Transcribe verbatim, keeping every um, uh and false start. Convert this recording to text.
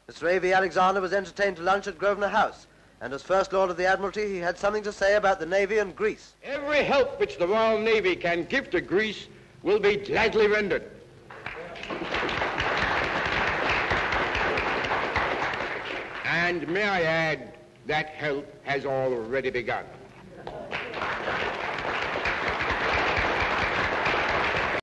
Mister Earl Alexander was entertained to lunch at Grosvenor House, and as First Lord of the Admiralty, he had something to say about the Navy and Greece. Every help which the Royal Navy can give to Greece will be gladly rendered. And may I add, that help has already begun.